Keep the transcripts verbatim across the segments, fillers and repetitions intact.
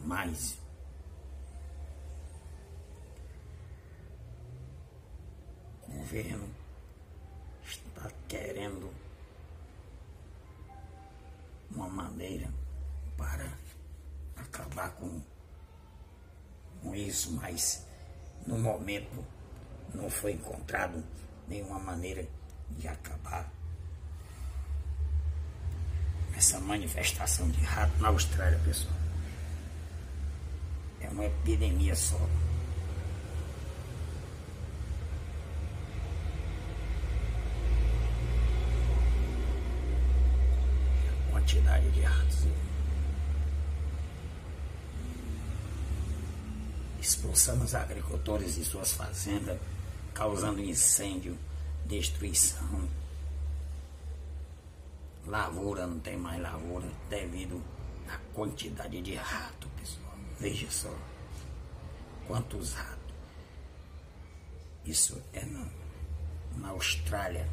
Mas o governo está querendo uma maneira para acabar com, com isso, mas no momento não foi encontrado nenhuma maneira de acabar essa manifestação de rato na Austrália, pessoal. É uma epidemia só. A quantidade de ratos. Expulsando os agricultores de suas fazendas, causando incêndio, destruição. Lavoura, não tem mais lavoura devido à quantidade de rato, pessoal. Veja só quantos ratos. Isso é na, na Austrália.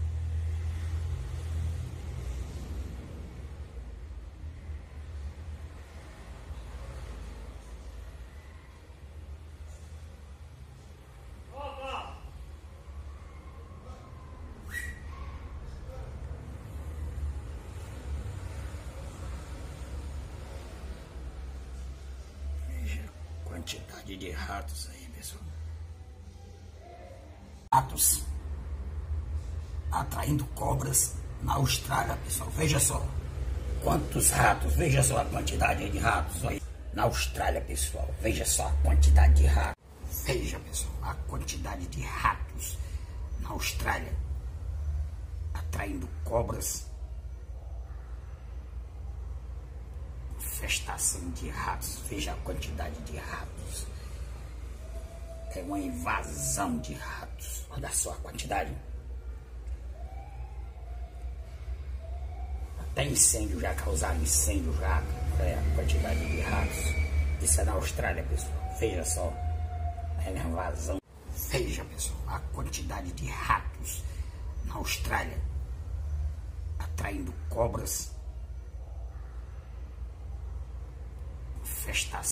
Quantidade de ratos aí, pessoal. Ratos atraindo cobras na Austrália, pessoal. Veja só quantos ratos. Veja só a quantidade de ratos aí na Austrália, pessoal. Veja só a quantidade de ratos. Veja, pessoal, a quantidade de ratos na Austrália atraindo cobras. Infestação de ratos. Veja a quantidade de ratos. É uma invasão de ratos. Olha só a quantidade. Até incêndio já causaram incêndio já. É a quantidade de ratos. Isso é na Austrália, pessoal. Veja só. É uma invasão. Veja, pessoal, a quantidade de ratos na Austrália atraindo cobras. Infestação.